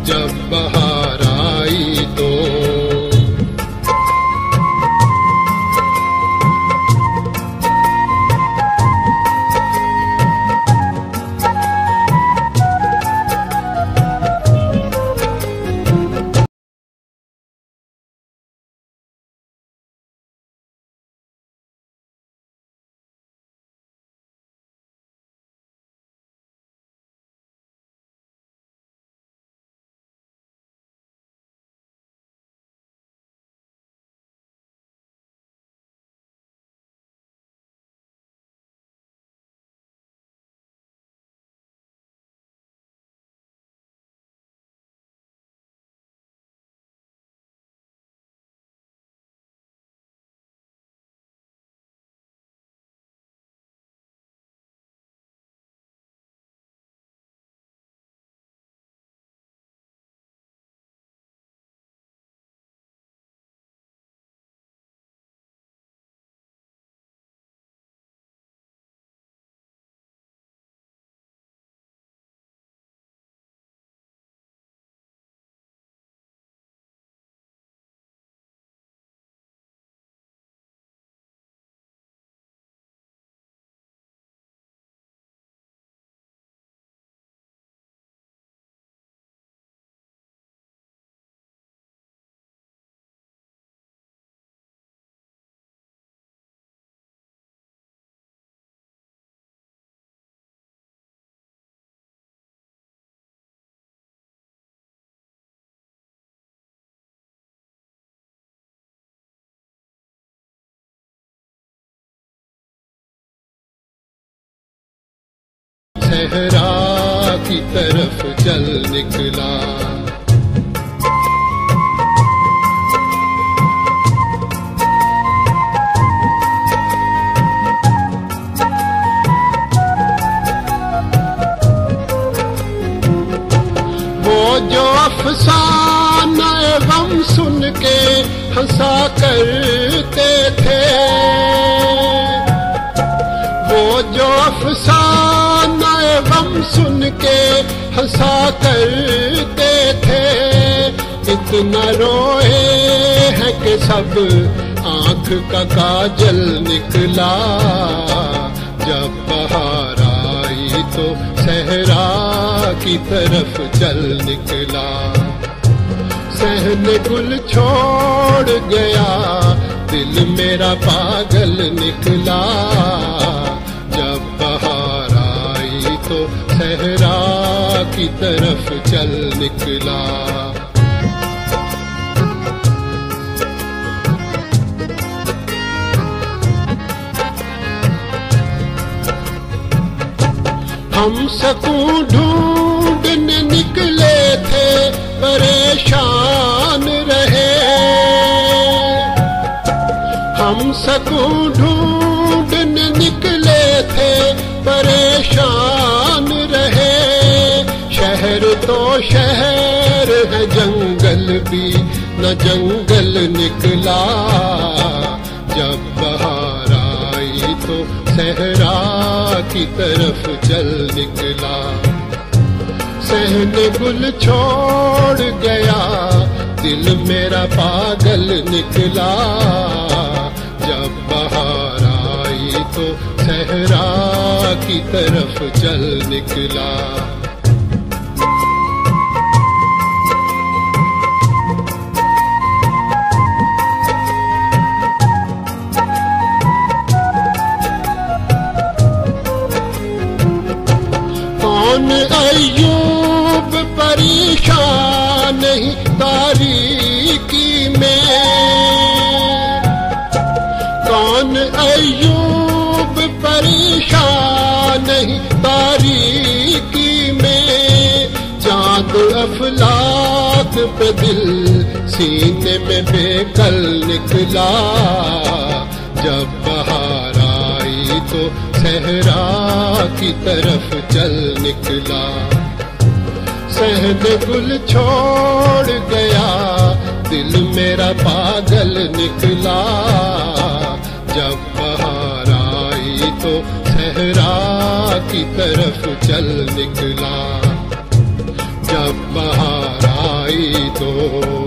जब बहार आई तो। सहरा की तरफ चल निकला। वो जो अफसाना गम सुन के हंसा करते थे, वो जो अफसाना गम सुन के हंसा करते थे, इतना रोए हैं कि सब आंख का काजल निकला। जब बहार आई तो सहरा की तरफ चल निकला। सहन गुल छोड़ गया, दिल मेरा पागल निकला। जब बहार आई तो सहरा की तरफ चल निकला। हम सकूं ढूंढने निकले थे, परेशान रहे। हम सकूं ढूंढने निकले थे, परेशान रहे। शहर तो शहर है, जंगल भी न जंगल निकला। जब बहार आई तो सहरा की तरफ चल निकला। सहन गुल छोड़ गया, दिल मेरा पागल निकला। जब बहार आई तो सहरा की तरफ चल निकला। कौन अय्यूब परेशान नहीं तारीकी में, कौन अय्यूब परेशान नहीं तारीकी में। चाँद अफलाक पे दिल सीने में बेकल निकला। जब बहार आई तो सहरा की तरफ चल निकला। सहन गुल छोड़ गया, दिल मेरा पागल निकला। जब बहार आई तो सहरा की तरफ चल निकला। जब बहार तो